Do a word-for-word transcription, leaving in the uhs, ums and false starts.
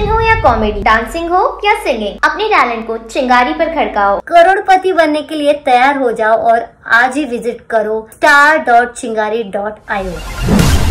Action हो या comedy, dancing हो या सिंगिंग, अपने टैलेंट को चिंगारी पर खड़काओ। करोड़पति बनने के लिए तैयार हो जाओ और आज ही विजिट करो star dot Chingari dot I O.